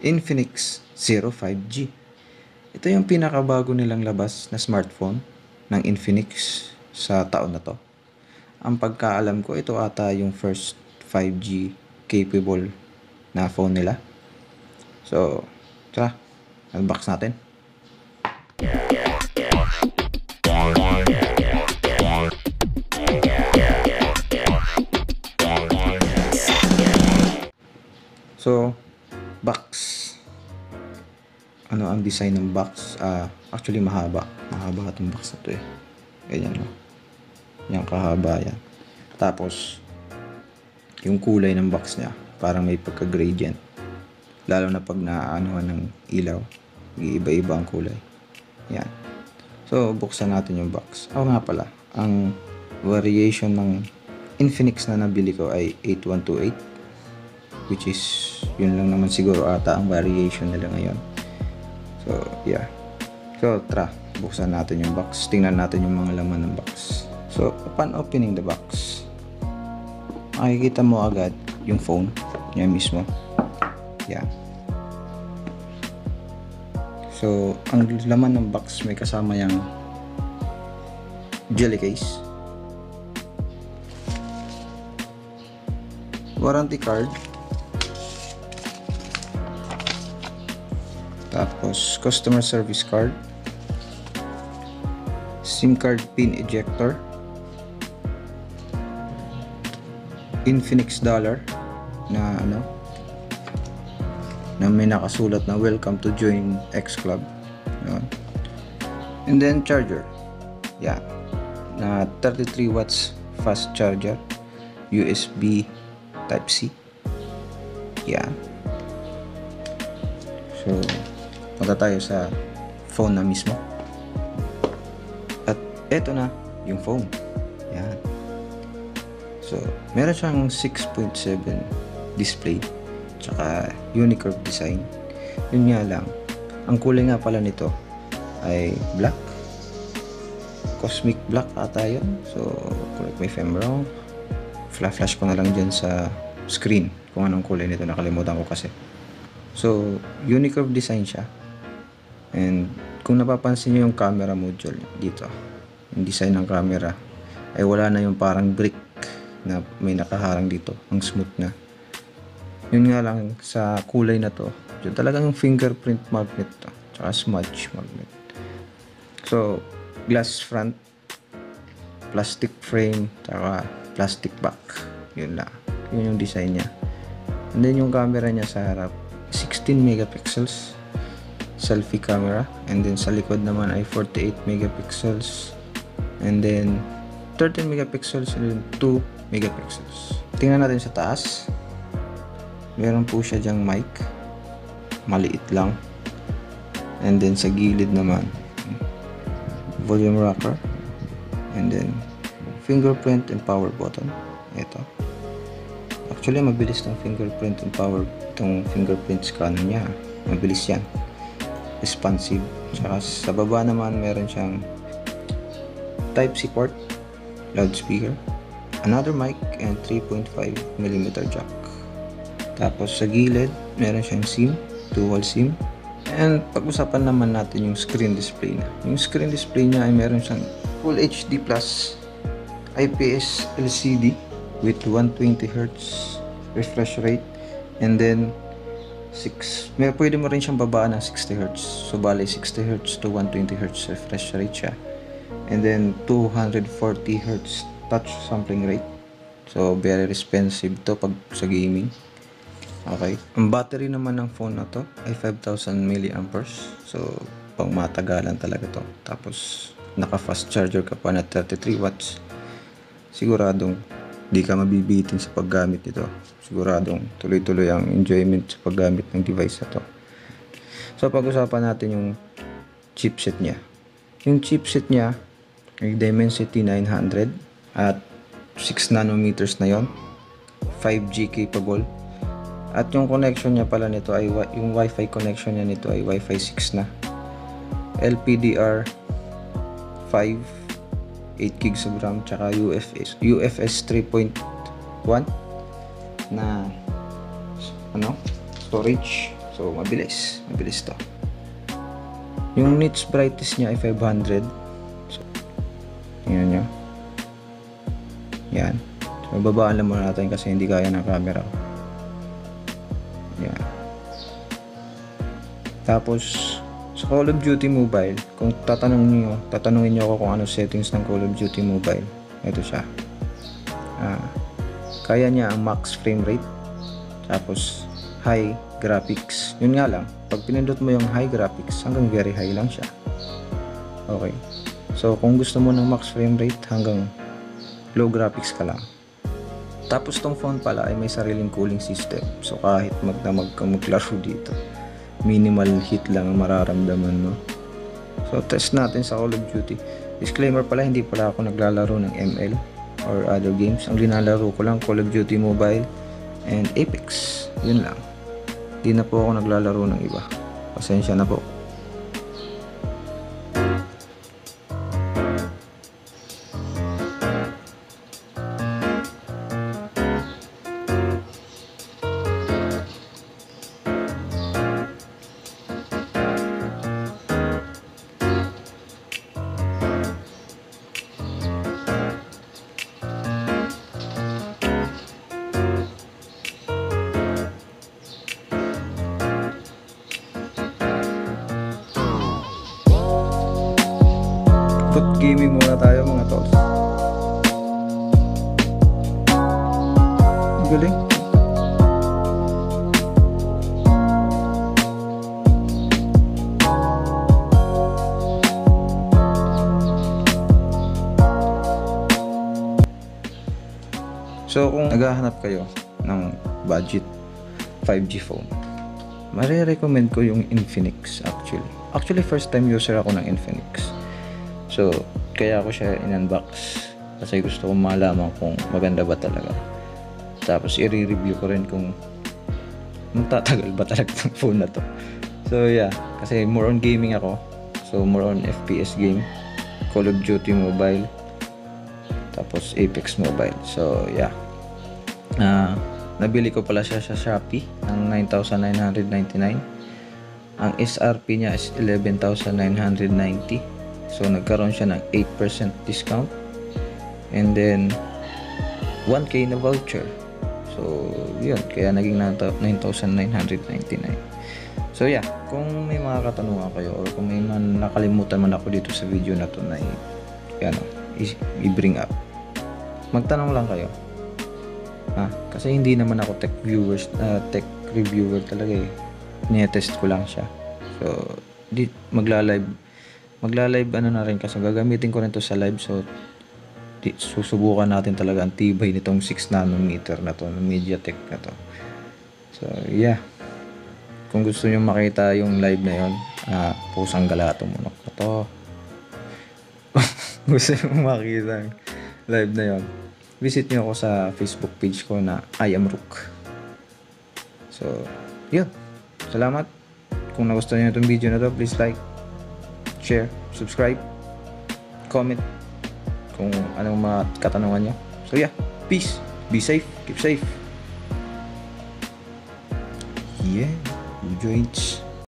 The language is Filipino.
Infinix Zero 5G. Ito yung pinakabago nilang labas na smartphone ng Infinix sa taon na to. Ang pagkaalam ko, ito ata yung first 5G capable na phone nila. So, tara, unbox natin. So, box. Ano ang design ng box? Actually, mahaba. Mahaba itong box na to eh. Ganyan, no? Yan, kahaba yan. Tapos, yung kulay ng box niya, parang may pagka-gradient. Lalo na pag naaanuhan ng ilaw. Iba-iba ang kulay. Yan. So, buksan natin yung box. Nga pala, ang variation ng Infinix na nabili ko ay 8128. Which is, yun lang naman siguro ata ang variation nila ngayon. So, yeah. So, tara, buksan natin yung box. Tingnan natin yung mga laman ng box. So, upon opening the box, makikita mo agad yung phone niya mismo. Yeah. So, ang laman ng box may kasama yung jelly case, warranty card, tapos customer service card, SIM card pin ejector, Infinix dollar na na may nakasulat na welcome to join X Club. Yun. And then charger. Yeah. Na 33 watts fast charger, USB type C. Yeah. So, punta tayo sa phone na mismo. At eto na yung phone. Yan. So, meron siyang 6.7 display. Tsaka unicurve design. Yun nga lang. Ang kulay nga pala nito ay black. Cosmic black ata yun. So, correct me if I'm wrong. Flash ko na lang dyan sa screen kung anong kulay nito. Nakalimutan ko kasi. So, unicurve design siya. And kung napapansin nyo yung camera module dito, yung design ng camera ay wala na yung parang brick na may nakaharang dito. Ang smooth na. Yun nga lang sa kulay na to, yun talagang fingerprint magnet to. Tsaka smudge magnet. So, glass front, plastic frame, tsaka plastic back. Yun lang. Yun yung design niya. And then yung camera niya sa harap, 16 megapixels selfie camera, and then sa likod naman ay 48 megapixels, and then 13 megapixels and then 2 megapixels. Tingnan natin sa taas. Meron po siya dyang mic, maliit lang, and then sa gilid naman volume rocker, and then fingerprint and power button. Ito actually mabilis tong fingerprint and power, itong fingerprint scanner niya, mabilis yan, responsive. Tsaka sa baba naman meron siyang type C port, loudspeaker, another mic, and 3.5mm jack. Tapos sa gilid meron siyang SIM, dual SIM. And pag-usapan naman natin yung screen display na. Yung screen display niya ay meron siyang Full HD Plus IPS LCD with 120Hz refresh rate, and then pwede mo rin siyang babaan ng 60Hz. So bali 60Hz to 120Hz refresh rate siya, and then 240Hz touch sampling rate. So very responsive to pag sa gaming. Okay. Ang battery naman ng phone na to ay 5,000 mAh. So pang matagalan talaga to. Tapos naka fast charger ka pa na 33 watts. Siguradong di ka mabibitin sa paggamit nito. Siguradong tuloy-tuloy ang enjoyment sa paggamit ng device na to. So pag-usapan natin yung chipset niya. Yung chipset niya ay Dimensity 900 at 6 nanometers na yon, 5G capable. At yung connection niya pala nito ay yung Wi-Fi connection niya nito ay Wi-Fi 6 na. LPDR 5, 8 gigs of RAM, tsaka UFS 3.1 na storage. So, mabilis to. Yung nits brightness niya ay 500. So, tingnan nyo. Yan. So, babaan lang muna natin kasi hindi kaya ng camera. Yan. Tapos, sa Call of Duty Mobile, kung tatanungin niyo ako kung ano settings ng Call of Duty Mobile, ito siya. Kaya niya ang max frame rate, tapos high graphics. Yun nga lang, pag pinindot mo yung high graphics, hanggang very high lang siya. Okay. So, kung gusto mo ng max frame rate, hanggang low graphics ka lang. Tapos tong phone pala ay may sariling cooling system. So, kahit magdamag ka maglaro dito, minimal heat lang ang mararamdaman mo. So, test natin sa Call of Duty. Disclaimer pala, hindi pala ako naglalaro ng ML or other games. Ang linalaro ko lang Call of Duty Mobile and Apex. Yun lang. Di na po ako naglalaro ng iba. Pasensya na po. Boot gaming muna tayo mga tol. Ang galing. So kung naghahanap kayo ng budget 5G phone, marirecommend ko yung Infinix actually. Actually first time user ako ng Infinix. So, kaya ako siya in-unbox kasi gusto kong malaman kung maganda ba talaga. Tapos, i-review ko rin kung magtatagal ba talaga ng phone na to. So, yeah. Kasi more on gaming ako. So, more on FPS game. Call of Duty Mobile. Tapos, Apex Mobile. So, yeah. Nabili ko pala siya sa Shopee ng 9,999. Ang SRP niya is 11,990. So, nagkaroon siya ng 8% discount. And then, 1K na voucher. So, yun. Kaya naging 9,999. So, yeah. Kung may mga katanungan kayo or kung may nakalimutan man ako dito sa video na to na i-bring up, magtanong lang kayo. Kasi hindi naman ako tech reviewer talaga eh. Ni-test ko lang siya. So, magla-live na rin kasi gagamitin ko rin to sa live. So susubukan natin talaga ang tibay nitong 6 nanometer na to, ng MediaTek na to. So yeah, kung gusto nyo makita yung live na yon, pusang galato mo na to. Gusto nyo makita yung live na yon, visit nyo ako sa Facebook page ko na I Am Rook. So yun, salamat. Kung nagustuhan nyo itong video na to, please like, share, subscribe, comment kung anong mga katanungan nyo. So yeah, peace, be safe, keep safe. Yeah, joints.